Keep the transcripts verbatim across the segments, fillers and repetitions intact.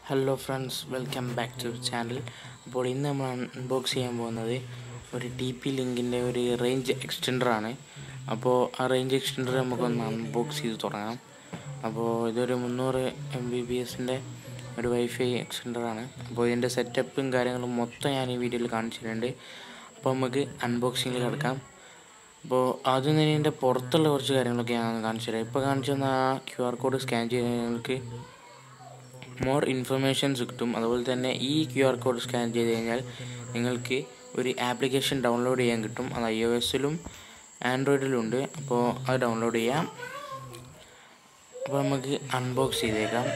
Hello friends, welcome back to channel. അപ്പോൾ ഇന്ന് നമ്മൾ അൺബോക്സ് ചെയ്യാൻ പോകുന്നത് ഒരു ടി പി ലിങ്കിൻ്റെ ഒരു റേഞ്ച് എക്സ്റ്റൻഡറാണ്. അപ്പോൾ ആ റേഞ്ച് എക്സ്റ്റൻഡർ നമുക്കൊന്ന് അൺബോക്സ് ചെയ്ത് തുടങ്ങാം. അപ്പോൾ ഇതൊരു മുന്നൂറ് എം ബി ബി എസിൻ്റെ ഒരു വൈഫൈ എക്സ്റ്റൻഡറാണ്. അപ്പോൾ ഇതിൻ്റെ സെറ്റപ്പും കാര്യങ്ങളും മൊത്തം ഞാൻ ഈ വീഡിയോയിൽ കാണിച്ചിട്ടുണ്ട്. അപ്പോൾ നമുക്ക് അൺബോക്സിങ്ങിൽ കിടക്കാം. അപ്പോൾ ആദ്യം തന്നെ ഇതിൻ്റെ പുറത്തുള്ള കുറച്ച് കാര്യങ്ങളൊക്കെ ഞാൻ കാണിച്ചു തരാം. ഇപ്പോൾ കാണിച്ചു തന്ന ആ ക്യു ആർ കോഡ് സ്കാൻ ചെയ്ത് നിങ്ങൾക്ക് മോർ ഇൻഫർമേഷൻസ് കിട്ടും. അതുപോലെ തന്നെ ഈ ക്യു ആർ കോഡ് സ്കാൻ ചെയ്ത് കഴിഞ്ഞാൽ നിങ്ങൾക്ക് ഒരു ആപ്ലിക്കേഷൻ ഡൗൺലോഡ് ചെയ്യാൻ കിട്ടും. അത് ഐ ഒ എസിലും ആൻഡ്രോയിഡിലും ഉണ്ട്. അപ്പോൾ അത് ഡൗൺലോഡ് ചെയ്യാം. അപ്പോൾ നമുക്ക് അൺബോക്സ് ചെയ്തേക്കാം.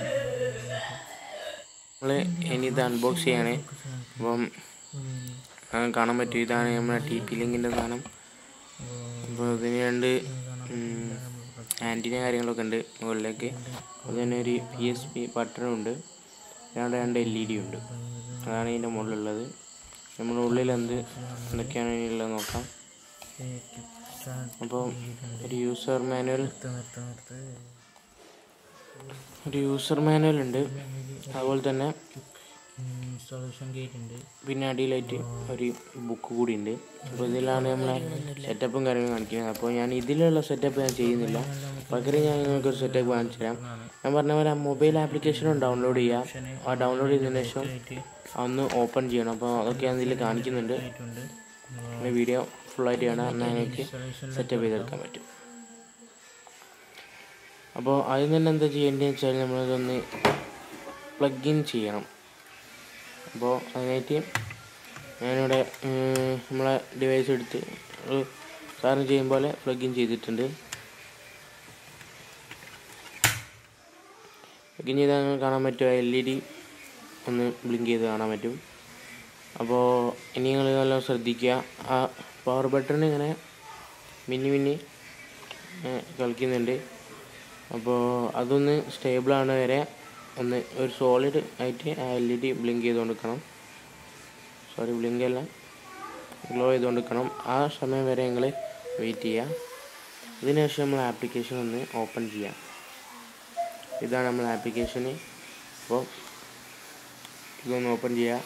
നമ്മൾ ഇനി ഇത് അൺബോക്സ് ചെയ്യാണ്. അപ്പം കാണാൻ പറ്റും, ഇതാണ് നമ്മുടെ ടി പി ലിങ്കിൻ്റെ സാധനം. അപ്പോൾ ഇതിന് രണ്ട് ആൻറ്റിന കാര്യങ്ങളൊക്കെ ഉണ്ട് മുകളിലേക്ക്. അതുതന്നെ ഒരു പി എസ് പി ബട്ടണും ഉണ്ട്. രണ്ട് രണ്ട് എൽ ഇ ഡി ഉണ്ട്. അതാണ് ഇതിൻ്റെ മുകളിലുള്ളത്. നമ്മുടെ ഉള്ളിൽ എന്ത് എന്തൊക്കെയാണ് ഇതിനുള്ളത് നോക്കാം. അപ്പോൾ ഒരു യൂസർ മാനുവൽ ഒരു യൂസർ മാനുവൽ ഉണ്ട്. അതുപോലെ തന്നെ ഇൻസ്റ്റാളേഷൻ ഗേറ്റ് ഉണ്ട്. പിന്നെ അടിയിലായിട്ട് ഒരു ബുക്ക് കൂടി ഉണ്ട്. അപ്പോൾ ഇതിലാണ് നമ്മളെ സെറ്റപ്പും കാര്യങ്ങളും കാണിക്കുന്നത്. അപ്പോൾ ഞാൻ ഇതിലുള്ള സെറ്റപ്പ് ഞാൻ ചെയ്യുന്നില്ല, പകരം ഞാൻ നിങ്ങൾക്കൊരു സെറ്റപ്പ് കാണിച്ചു തരാം. ഞാൻ പറഞ്ഞ പോലെ മൊബൈൽ ആപ്ലിക്കേഷനും ഡൗൺലോഡ് ചെയ്യാം. ആ ഡൗൺലോഡ് ചെയ്തതിന് ശേഷം ഒന്ന് ഓപ്പൺ ചെയ്യണം. അപ്പോൾ അതൊക്കെ ഞാൻ ഇതിൽ കാണിക്കുന്നുണ്ട്. വീഡിയോ ഫുള്ളായിട്ട് കാണാൻ എന്നാൽ എനിക്ക് സെറ്റപ്പ് ചെയ്തെടുക്കാൻ പറ്റും. അപ്പോൾ ആദ്യം തന്നെ എന്താ ചെയ്യേണ്ടതെന്ന് വെച്ചാൽ നമ്മളിതൊന്ന് പ്ലഗ് ഇൻ ചെയ്യണം. അപ്പോൾ അതിനായിട്ട് ഞാനിവിടെ നമ്മളെ ഡിവൈസ് എടുത്ത് സാറിന് ചെയ്യും പോലെ പ്ലഗ് ഇൻ ചെയ്തിട്ടുണ്ട്. പ്ലഗ് ഇൻ ചെയ്താൽ നിങ്ങൾക്ക് കാണാൻ പറ്റും, എൽ ഇ ഡി ഒന്ന് ബ്ലിങ്ക് ചെയ്ത് കാണാൻ പറ്റും. അപ്പോൾ ഇനി നിങ്ങൾ നല്ല ശ്രദ്ധിക്കുക, ആ പവർ ബട്ടൺ ഇങ്ങനെ മിന്നി മിന്നി കളിക്കുന്നുണ്ട്. അപ്പോൾ അതൊന്ന് സ്റ്റേബിളാണ് വരെ ഒന്ന് ഒരു സോളിഡ് ആയിട്ട് ആ എൽ ഇ ഡി ബ്ലിങ്ക് ചെയ്തുകൊണ്ടിരിക്കണം. സോറി ബ്ലിങ്ക് അല്ല, ഗ്ലോ ചെയ്തുകൊണ്ടിരിക്കണം. ആ സമയം വരെ നിങ്ങൾ വെയിറ്റ് ചെയ്യുക. ഇതിനുശേഷം നമ്മൾ ആപ്ലിക്കേഷൻ ഒന്ന് ഓപ്പൺ ചെയ്യാം. ഇതാണ് നമ്മൾ ആപ്ലിക്കേഷന്. അപ്പോൾ ഇതൊന്ന് ഓപ്പൺ ചെയ്യുക.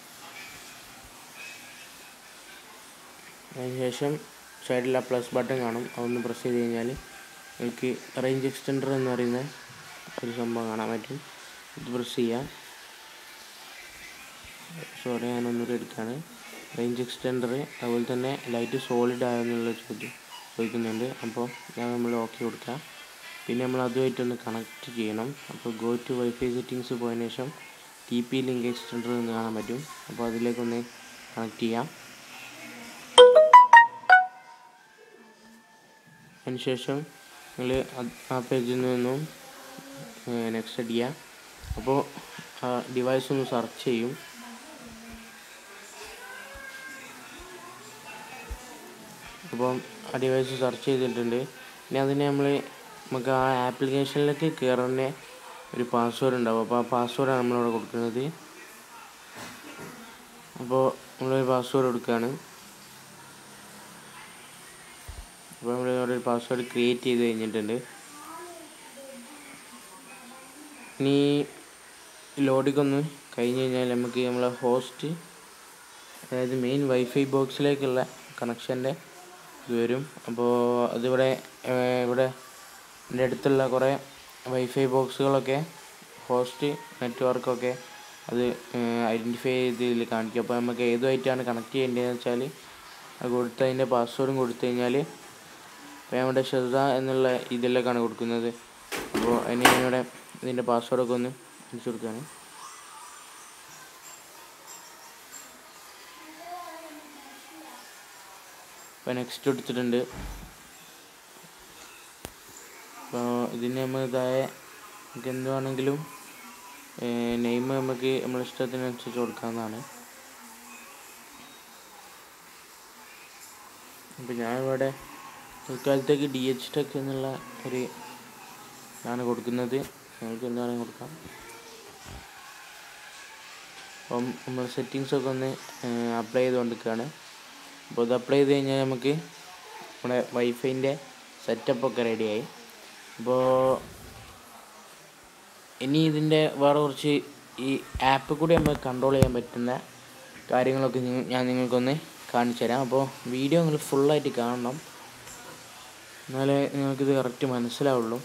അതിനുശേഷം സൈഡിൽ ആ പ്ലസ് ബട്ടൺ കാണും, അതൊന്ന് പ്രസ് ചെയ്ത് കഴിഞ്ഞാൽ നിങ്ങൾക്ക് റേഞ്ച് എക്സ്റ്റൻഡർ എന്ന് പറയുന്ന ഒരു സംഭവം കാണാൻ പറ്റും. ഇത് പ്രസ് ചെയ്യാം. സോറി ഞാനൊന്നുകൂടി എടുക്കുകയാണ്. റേഞ്ച് എക്സ്റ്റൻഡർ അതുപോലെ തന്നെ ലൈറ്റ് സോളിഡ് ആയെന്നുള്ള ചോദ്യം ചോദിക്കുന്നുണ്ട്. അപ്പോൾ ഞാൻ നമ്മൾ ഓക്കെ കൊടുക്കുക. പിന്നെ നമ്മൾ അതുമായിട്ടൊന്ന് കണക്റ്റ് ചെയ്യണം. അപ്പോൾ ഗോ ടു വൈഫൈ സെറ്റിങ്സ് പോയതിനു ശേഷം ടി പി ലിങ്ക് എക്സ്റ്റൻഡർ എന്ന് കാണാൻ പറ്റും. അപ്പോൾ അതിലേക്കൊന്ന് കണക്ട് ചെയ്യാം. അതിനുശേഷം നിങ്ങൾ ആ പേജിൽ നിന്നും നെക്സ്റ്റ് അടിക്കുക. അപ്പോൾ ആ ഡിവൈസ് ഒന്ന് സെർച്ച് ചെയ്യും. അപ്പം ആ ഡിവൈസ് സെർച്ച് ചെയ്തിട്ടുണ്ട്. ഇനി അതിനെ നമ്മൾ നമുക്ക് ആ ആപ്ലിക്കേഷനിലേക്ക് കയറുന്ന ഒരു പാസ്വേഡ് ഉണ്ടാവും. അപ്പോൾ ആ പാസ്വേഡാണ് നമ്മളിവിടെ കൊടുക്കുന്നത്. അപ്പോൾ നമ്മളൊരു പാസ്വേഡ് കൊടുക്കുകയാണ്. അപ്പോൾ നമ്മളിവിടെ ഒരു പാസ്വേഡ് ക്രിയേറ്റ് ചെയ്ത് കഴിഞ്ഞിട്ടുണ്ട്. ഇനി ലോഡിംഗ് ഒന്ന് കഴിഞ്ഞ് കഴിഞ്ഞാൽ നമുക്ക് നമ്മളെ ഹോസ്റ്റ്, അതായത് മെയിൻ വൈഫൈ ബോക്സിലേക്കുള്ള കണക്ഷൻ്റെ ഇത് വരും. അപ്പോൾ അതിവിടെ ഇവിടെ എൻ്റെ അടുത്തുള്ള കുറേ വൈഫൈ ബോക്സുകളൊക്കെ ഹോസ്റ്റ് നെറ്റ്വർക്കൊക്കെ അത് ഐഡൻറ്റിഫൈ ചെയ്ത് ഇതിൽ കാണിക്കും. അപ്പോൾ നമുക്ക് ഏതുമായിട്ടാണ് കണക്ട് ചെയ്യേണ്ടതെന്ന് വെച്ചാൽ അത് കൊടുത്ത് അതിൻ്റെ പാസ്വേഡും കൊടുത്തു കഴിഞ്ഞാൽ ഇപ്പോൾ നമ്മുടെ ഷെസ എന്നുള്ള ഇതിലേക്കാണ് കൊടുക്കുന്നത്. അപ്പോൾ അതിന് ഞാനിവിടെ ഇതിൻ്റെ പാസ്വേഡൊക്കെ ഒന്ന് അടിച്ചു കൊടുക്കുകയാണ്. ഇപ്പോൾ നെക്സ്റ്റ് കൊടുത്തിട്ടുണ്ട്. അപ്പോൾ ഇതിന് നമ്മൾ താഴെ നമുക്ക് എന്തുവാണെങ്കിലും നെയിം നമുക്ക് നമ്മുടെ ഇഷ്ടത്തിനനുസരിച്ച് കൊടുക്കാവുന്നതാണ്. അപ്പോൾ ഞാനിവിടെ തൽക്കാലത്തേക്ക് ഡി എച്ച് ടെക് എന്നുള്ള ഒരു ഇതാണ് കൊടുക്കുന്നത്. നിങ്ങൾക്ക് എന്താണെങ്കിലും കൊടുക്കാം. അപ്പം നമ്മൾ സെറ്റിങ്സൊക്കെ ഒന്ന് അപ്ലൈ ചെയ്തുകൊണ്ടിരിക്കുകയാണ്. അപ്പോൾ ഇത് അപ്ലൈ ചെയ്ത് കഴിഞ്ഞാൽ നമുക്ക് നമ്മുടെ വൈഫൈൻ്റെ സെറ്റപ്പൊക്കെ റെഡിയായി. അപ്പോൾ ഇനി ഇതിൻ്റെ വേറെ കുറച്ച് ഈ ആപ്പ് കൂടി നമുക്ക് കൺട്രോൾ ചെയ്യാൻ പറ്റുന്ന കാര്യങ്ങളൊക്കെ ഞാൻ നിങ്ങൾക്കൊന്ന് കാണിച്ചു തരാം. അപ്പോൾ വീഡിയോ നിങ്ങൾ ഫുള്ളായിട്ട് കാണണം, എന്നാലേ നിങ്ങൾക്കിത് കറക്റ്റ് മനസ്സിലാവുള്ളൂ.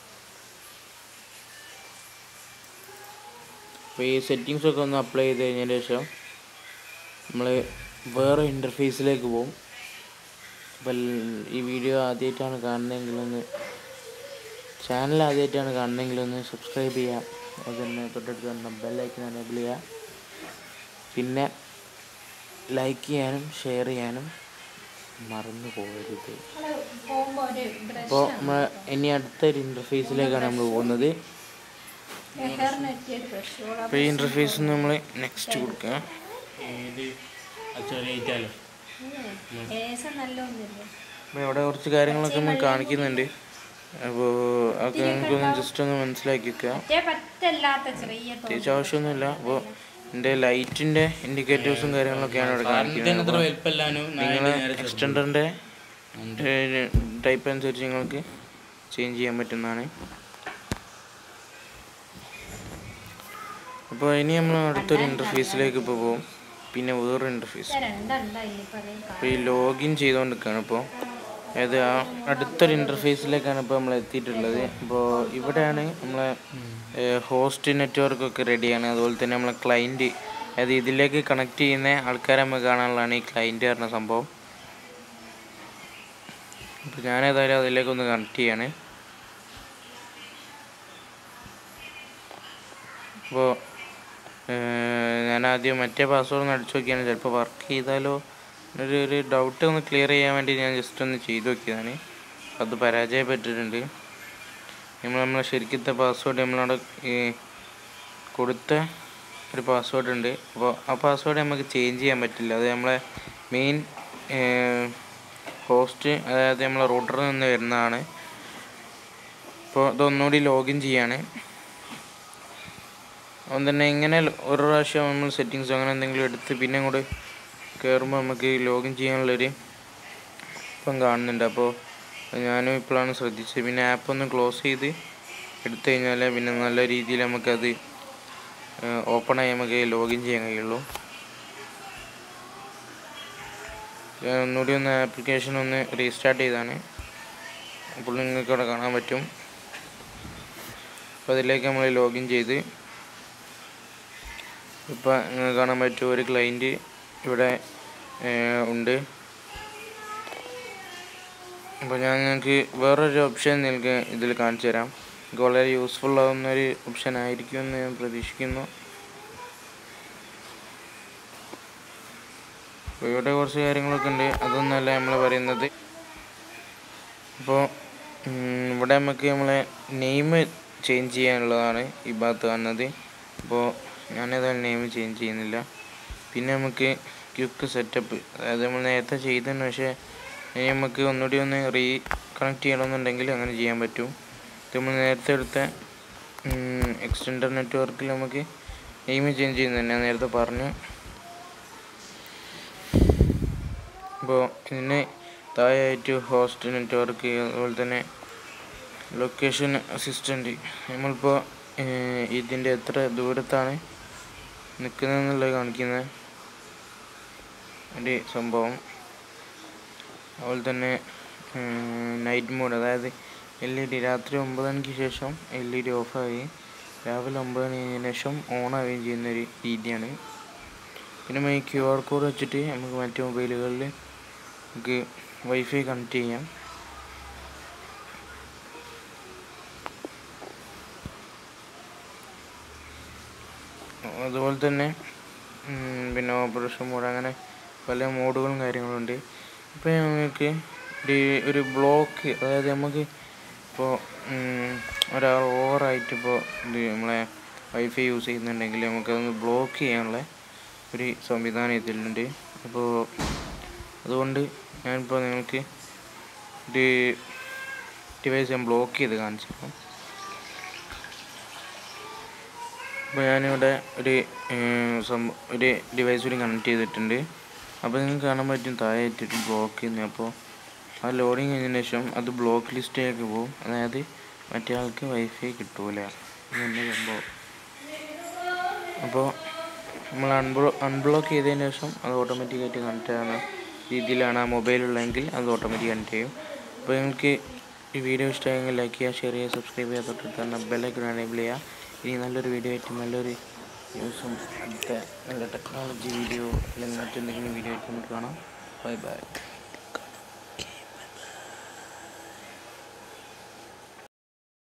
അപ്പോൾ ഈ സെറ്റിങ്സൊക്കെ ഒന്ന് അപ്ലൈ ചെയ്ത് കഴിഞ്ഞതിന് ശേഷം നമ്മൾ വേറെ ഇൻ്റർഫേസിലേക്ക് പോകും. അപ്പോൾ ഈ വീഡിയോ ആദ്യമായിട്ടാണ് കാണുന്നതെങ്കിലൊന്ന് ചാനൽ ആദ്യമായിട്ടാണ് കാണുന്നതെങ്കിലൊന്ന് സബ്സ്ക്രൈബ് ചെയ്യുക. അതുതന്നെ തൊട്ടടുത്ത് തന്നെ ബെല്ലൈക്കൻ എനേബിൾ ചെയ്യുക. പിന്നെ ലൈക്ക് ചെയ്യാനും ഷെയർ ചെയ്യാനും മറന്നു പോകരുത്. അപ്പോൾ നമ്മൾ ഇനി അടുത്തൊരു ഇൻ്റർഫേസിലേക്കാണ് നമ്മൾ പോകുന്നത്. അപ്പോൾ ഈ ഇൻ്റർഫേസിൽ നമ്മൾ നെക്സ്റ്റ് കൊടുക്കുക. അപ്പോൾ ഇവിടെ കുറച്ച് കാര്യങ്ങളൊക്കെ നമ്മൾ കാണിക്കുന്നുണ്ട്. അപ്പോൾ അതൊക്കെ നമുക്കൊന്ന് ജസ്റ്റ് ഒന്ന് മനസ്സിലാക്കി വെക്കുക. പ്രത്യേകിച്ച് ആവശ്യമൊന്നുമില്ല. അപ്പോൾ എൻ്റെ ലൈറ്റിൻ്റെ ഇൻഡിക്കേറ്റേഴ്സും കാര്യങ്ങളൊക്കെയാണ് ഇവിടെ കാണിക്കുന്നത്. നിങ്ങൾ എക്സ്റ്റൻഡറിൻ്റെ ടൈപ്പ് അനുസരിച്ച് നിങ്ങൾക്ക് ചേഞ്ച് ചെയ്യാൻ പറ്റുന്നതാണ്. അപ്പോൾ ഇനി നമ്മൾ അടുത്തൊരു ഇൻ്റർഫേസിലേക്ക് ഇപ്പോൾ പോകും. പിന്നെ വേറൊരു ഇൻ്റർഫേസ്. അപ്പോൾ ഈ ലോഗിൻ ചെയ്തുകൊണ്ടിരിക്കുകയാണ്. ഇപ്പോൾ അതായത് ആ അടുത്തൊരു ഇൻ്റർഫേസിലേക്കാണ് ഇപ്പോൾ നമ്മൾ എത്തിയിട്ടുള്ളത്. അപ്പോൾ ഇവിടെയാണ് നമ്മളെ ഹോസ്റ്റ് നെറ്റ്വർക്കൊക്കെ റെഡിയാണ്. അതുപോലെ തന്നെ നമ്മളെ ക്ലൈൻറ്റ്, അതായത് ഇതിലേക്ക് കണക്ട് ചെയ്യുന്ന ആൾക്കാരെ നമുക്ക് കാണാനുള്ളതാണ് ഈ ക്ലൈൻറ്റ് പറഞ്ഞ സംഭവം. അപ്പോൾ ഞാനേതായാലും അതിലേക്കൊന്ന് കണക്ട് ചെയ്യാണ്. അപ്പോൾ ഞാൻ ആദ്യം മറ്റേ പാസ്വേഡ് ഒന്ന് അടിച്ചു നോക്കിയാണ്. ചിലപ്പോൾ വർക്ക് ചെയ്താലോ ഒരു ഒരു ഡൗട്ട് ഒന്ന് ക്ലിയർ ചെയ്യാൻ വേണ്ടി ഞാൻ ജസ്റ്റ് ഒന്ന് ചെയ്ത് നോക്കിയതാണ്. അത് പരാജയപ്പെട്ടിട്ടുണ്ട്. നമ്മൾ നമ്മളെ ശരിക്കത്തെ പാസ്വേഡ് നമ്മളവിടെ കൊടുത്ത ഒരു പാസ്വേഡ് ഉണ്ട്. അപ്പോൾ ആ പാസ്വേഡ് നമുക്ക് ചേഞ്ച് ചെയ്യാൻ പറ്റില്ല. അത് നമ്മളെ മെയിൻ ഹോസ്റ്റ്, അതായത് നമ്മളെ റൂട്ടറിൽ നിന്ന് വരുന്നതാണ്. അപ്പോൾ ഇതൊന്നുകൂടി ലോഗിൻ ചെയ്യാണ്. അതുകൊണ്ട് തന്നെ ഇങ്ങനെ ഒരു പ്രാവശ്യം നമ്മൾ സെറ്റിങ്സ് അങ്ങനെ എന്തെങ്കിലും എടുത്ത് പിന്നെ അങ്ങോട്ട് കയറുമ്പോൾ നമുക്ക് ലോഗിൻ ചെയ്യാനുള്ളൊരു ഇപ്പം കാണുന്നുണ്ട്. അപ്പോൾ ഞാനും ഇപ്പോഴാണ് ശ്രദ്ധിച്ചത്. പിന്നെ ആപ്പ് ഒന്ന് ക്ലോസ് ചെയ്ത് എടുത്തു കഴിഞ്ഞാൽ പിന്നെ നല്ല രീതിയിൽ നമുക്കത് ഓപ്പണായി നമുക്ക് ലോഗിൻ ചെയ്യാൻ കഴിയുള്ളൂ. ഞാൻ ഒന്നുകൂടി ഒന്ന് ആപ്ലിക്കേഷൻ ഒന്ന് റീസ്റ്റാർട്ട് ചെയ്താണ്. അപ്പോൾ നിങ്ങൾക്ക് അവിടെ കാണാൻ പറ്റും. അപ്പോൾ അതിലേക്ക് നമ്മൾ ലോഗിൻ ചെയ്ത് ഇപ്പോൾ നിങ്ങൾക്ക് കാണാൻ പറ്റും ഒരു ക്ലൈൻറ്റ് ഇവിടെ ഉണ്ട്. അപ്പോൾ ഞാൻ നിങ്ങൾക്ക് വേറൊരു ഓപ്ഷൻ നിങ്ങൾക്ക് ഇതിൽ കാണിച്ചു തരാം. എനിക്ക് വളരെ യൂസ്ഫുൾ ആവുന്നൊരു ഓപ്ഷൻ ആയിരിക്കുമെന്ന് ഞാൻ പ്രതീക്ഷിക്കുന്നു. അപ്പോൾ ഇവിടെ കുറച്ച് കാര്യങ്ങളൊക്കെ ഉണ്ട്, അതൊന്നുമല്ല നമ്മൾ പറയുന്നത്. അപ്പോൾ ഇവിടെ നമുക്ക് നമ്മളെ നെയിം ചേഞ്ച് ചെയ്യാനുള്ളതാണ് ഈ ഭാഗത്ത് കാണുന്നത്. അപ്പോൾ ഞാനേതായാലും നെയിം ചേഞ്ച് ചെയ്യുന്നില്ല. പിന്നെ നമുക്ക് ക്വിക്ക് സെറ്റപ്പ്, അതായത് നമ്മൾ നേരത്തെ ചെയ്തതിന് പക്ഷേ ഇനി നമുക്ക് ഒന്നുകൂടി ഒന്ന് റീ കണക്ട് ചെയ്യണമെന്നുണ്ടെങ്കിൽ അങ്ങനെ ചെയ്യാൻ പറ്റും. ഇത് നമ്മൾ നേരത്തെ എടുത്ത എക്സ്റ്റൻഡർ നെറ്റ്വർക്കിൽ നമുക്ക് നെയിം ചേഞ്ച് ചെയ്യുന്നത് ഞാൻ നേരത്തെ പറഞ്ഞു. അപ്പോൾ ഇതിന് താഴെയായിട്ട് ഹോസ്റ്റ് നെറ്റ്വർക്ക്, അതുപോലെ തന്നെ ലൊക്കേഷൻ അസിസ്റ്റൻറ്റ്, നമ്മളിപ്പോൾ ഇതിൻ്റെ എത്ര ദൂരത്താണ് നിൽക്കുന്നതെന്നുള്ളത് കാണിക്കുന്ന ഒരു സംഭവം. അതുപോലെ തന്നെ നൈറ്റ് മോഡ്, അതായത് എൽ ഇ ഡി രാത്രി ഒമ്പത് മണിക്ക് ശേഷം എൽ ഇ ഡി ഓഫായി രാവിലെ ഒമ്പത് മണിക്ക് ശേഷം ഓണാവുകയും ചെയ്യുന്നൊരു രീതിയാണ്. പിന്നെ ഈ ക്യു ആർ കോഡ് വെച്ചിട്ട് നമുക്ക് മറ്റ് മൊബൈലുകളിൽ നമുക്ക് വൈഫൈ കണക്ട് ചെയ്യാം. അതുപോലെ തന്നെ പിന്നെ ഓപ്പറേഷൻ മോഡ്, അങ്ങനെ പല മോഡുകളും കാര്യങ്ങളുണ്ട്. ഇപ്പോൾ നമുക്ക് ഒരു ബ്ലോക്ക്, അതായത് നമുക്ക് ഇപ്പോൾ ഒരാൾ ഓവറായിട്ട് ഇപ്പോൾ ഇത് നമ്മളെ വൈഫൈ യൂസ് ചെയ്യുന്നുണ്ടെങ്കിൽ നമുക്കതൊന്ന് ബ്ലോക്ക് ചെയ്യാനുള്ള ഒരു സംവിധാനം ഇതിലുണ്ട്. അപ്പോൾ അതുകൊണ്ട് ഞാനിപ്പോൾ നിങ്ങൾക്ക് ഒരു ഡിവൈസ് ഞാൻ ബ്ലോക്ക് ചെയ്ത് കാണിച്ചു തരാം. അപ്പോൾ ഞാനിവിടെ ഒരു ഒരു ഡിവൈസ് കൂടി കണക്ട് ചെയ്തിട്ടുണ്ട്. അപ്പോൾ നിങ്ങൾക്ക് കാണാൻ പറ്റും താഴെയായിട്ടൊരു ബ്ലോക്ക് ചെയ്യുന്നത്. അപ്പോൾ ആ ലോഡിങ് കഴിഞ്ഞതിന് ശേഷം അത് ബ്ലോക്ക് ലിസ്റ്റിലേക്ക് പോകും, അതായത് മറ്റേ ആൾക്ക് വൈഫൈ കിട്ടൂല. ഇതെന്നെ സംഭവം. അപ്പോൾ നമ്മൾ അൺബ്ലോ അൺബ്ലോക്ക് ചെയ്തതിന് ശേഷം അത് ഓട്ടോമാറ്റിക്കായിട്ട് കണക്റ്റ് ആകുന്ന രീതിയിലാണ് ആ മൊബൈലുള്ളതെങ്കിൽ അത് ഓട്ടോമാറ്റിക് കണക്റ്റ് ചെയ്യും. അപ്പോൾ നിങ്ങൾക്ക് ഈ വീഡിയോ ഇഷ്ടമായെങ്കിൽ ലൈക്ക് ചെയ്യുക, ഷെയർ ചെയ്യുക, സബ്സ്ക്രൈബ് ചെയ്യുക, തൊട്ടടുത്ത് തന്നെ ബെല്ലൈക്കൺ എനേബിൾ ചെയ്യുക. ഇനി നല്ലൊരു വീഡിയോ ആയിട്ട് നല്ലൊരു ന്യൂസും അടുത്ത നല്ല ടെക്നോളജി വീഡിയോ അല്ലെങ്കിൽ മറ്റെന്തെങ്കിലും വീഡിയോ ആയിട്ട് നമുക്ക് കാണാം. Bye by.